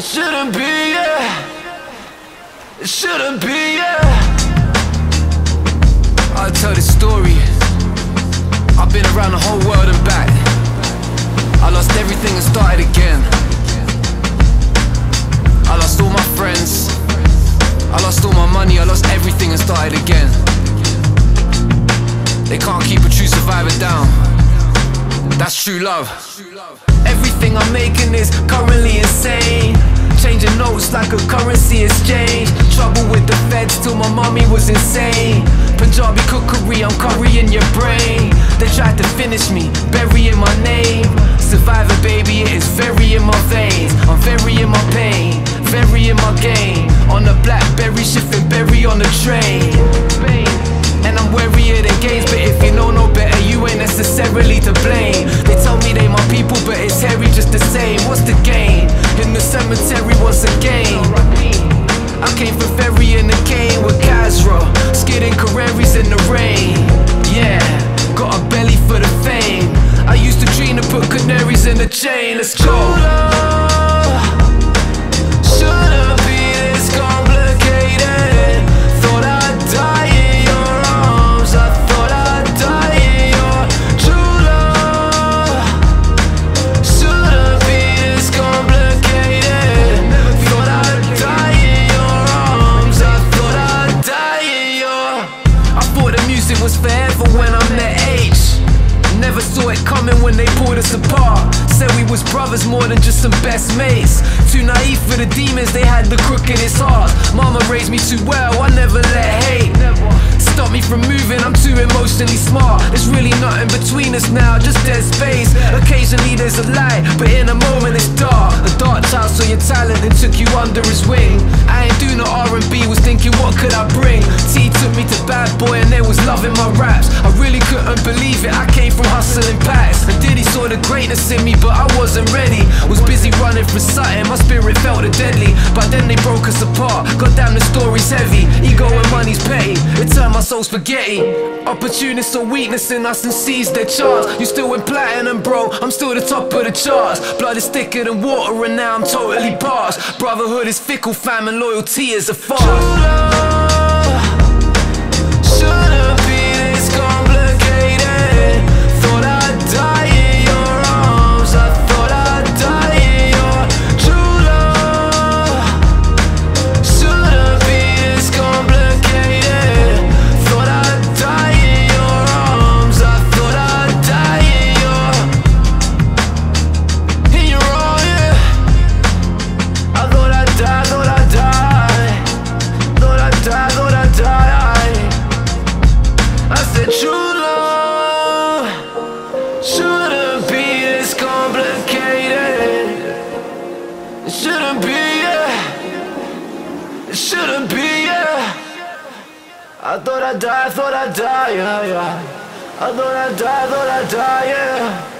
shouldn't be, yeah. It shouldn't be, yeah. I'll tell this story. I've been around the whole world and back. I lost everything and started again. I lost all my friends, I lost all my money, I lost everything and started again. They can't keep a true survivor down. That's true love. Everything I'm making is currently insane. Changing notes like a currency exchange. Trouble with the feds till my mommy was insane. Punjabi cookery, I'm currying your brain. They tried to finish me, burying my name. Survivor baby, it is very in my veins. I'm very in my pain, very in my game. On the Blackberry, shifting berry on the train. And I'm warier than games, but if you know no better, you ain't necessarily to blame. They tell me they my people, but it's hairy just the same. What's the gain? In the cemetery once again. I came from Ferry in the cane with Kazra, skidding Carreras in the rain. Yeah, got a belly for the fame. I used to dream to put canaries in the chain. Let's go. Shouldn't be this complicated. Thought I'd die in your arms. I thought I'd die in your true love. Shouldn't be this complicated. Thought I'd die in your arms. I thought I'd die in your. I thought the music was forever when I met H. Never saw it coming when they pulled us apart. Said we was brothers more than just some best mates. Too naive for the demons, they had the crookedest hearts. Mama raised me too well, I never let hate stop me from moving, I'm too emotionally smart. There's really nothing between us now, just dead space. Occasionally there's a light, but in a moment it's dark. A dark child saw your talent and took you under his wing. I ain't doing no R&B, was thinking what could I bring. T took me to Bad Boy and they was loving my raps. I really couldn't believe it, I came from hustling packs. And Diddy saw the greatness in me, but I wasn't ready. Was busy running for something, my spirit felt the deadly. But then they broke us apart, god damn the story's heavy. Ego and money's petty, it turned my soul spaghetti. Opportunists saw weakness in us and seized their chance. You still win platinum bro, I'm still the top of the charts. Blood is thicker than water and now I'm totally past. Brotherhood is fickle fam and loyalty is a farce. Shouldn't be this complicated. Thought I'd die in your arms. I thought I'd die in your true love. Shouldn't be this complicated. Thought I'd die in your arms. I thought I'd die in your arms, yeah. I thought I'd die, thought I'd die. Thought I'd die, thought I'd die. I said true love shouldn't be this complicated. It shouldn't be, yeah. It shouldn't be, yeah. I thought I'd die, yeah, yeah. I thought I'd die, yeah.